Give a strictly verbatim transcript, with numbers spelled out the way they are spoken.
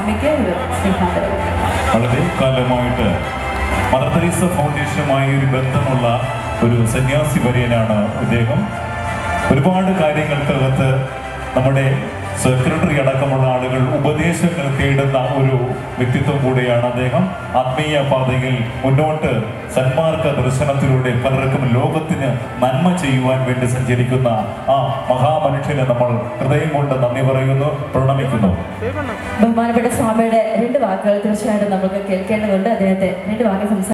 സ്വാമിക്ക് ഒരു സ്നേഹാദരം. വളരെ കാലമായിട്ട് മദർ തെരേസ ഫൗണ്ടേഷനുമായി ഒരു ബന്ധമുള്ള ഒരു സന്യാസി വര്യനാണ് ഇദ്ദേഹം. ഒരുപാട് കാര്യങ്ങൾക്കകത്ത് നമ്മുടെ സെക്രട്ടറി അടക്കമുള്ള ആളുകൾ ഉപദേശങ്ങൾ തേടുന്ന ഒരു വ്യക്തിത്വം കൂടിയാണ് അദ്ദേഹം. ആത്മീയ പാതയിൽ മുന്നോട്ട് സന്മാർഗ ദർശനത്തിലൂടെ പലർക്കും ലോകത്തിന് നന്മ ചെയ്യുവാൻ വേണ്ടി സഞ്ചരിക്കുന്ന ആ മഹാമനുഷ്യനെ നമ്മൾ ഹൃദയം കൊണ്ട് നന്ദി പറയുന്നു, പ്രണമിക്കുന്നു. ബഹുമാനപ്പെട്ട സ്വാമിയുടെ രണ്ട് വാക്കുകൾ തീർച്ചയായിട്ടും നമുക്ക് കേൾക്കേണ്ടതുണ്ട്. അദ്ദേഹത്തെ രണ്ട് വാക്കുകൾ സംസാരിക്കും.